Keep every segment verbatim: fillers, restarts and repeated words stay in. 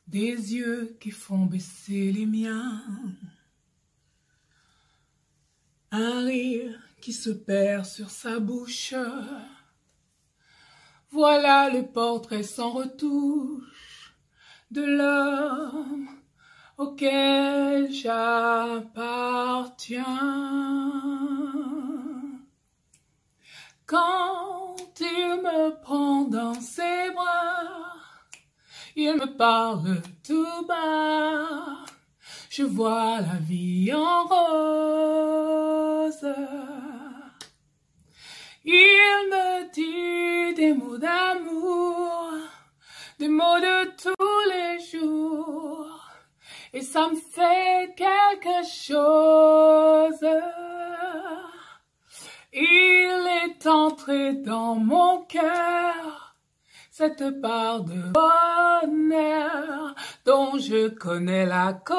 des yeux qui font baisser les miens, un rire qui se perd sur sa bouche. Voilà le portrait sans retouche de l'homme auquel j'appartiens. Quand il me prend dans ses bras, il me parle tout bas, je vois la vie en rose. Il me dit des mots d'amour, des mots de tous les jours, et ça me fait quelque chose. Il est entré dans mon cœur, cette part de bonheur dont je connais la cause.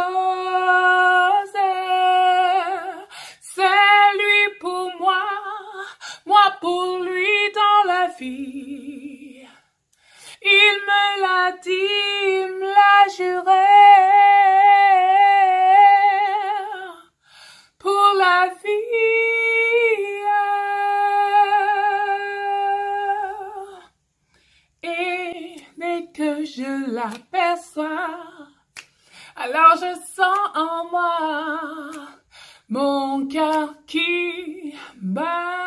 C'est lui pour moi, moi pour lui dans la vie. Il me l'a dit, il me l'a juré, pour la vie. Et dès que je l'aperçois, alors je sens en moi mon cœur qui bat.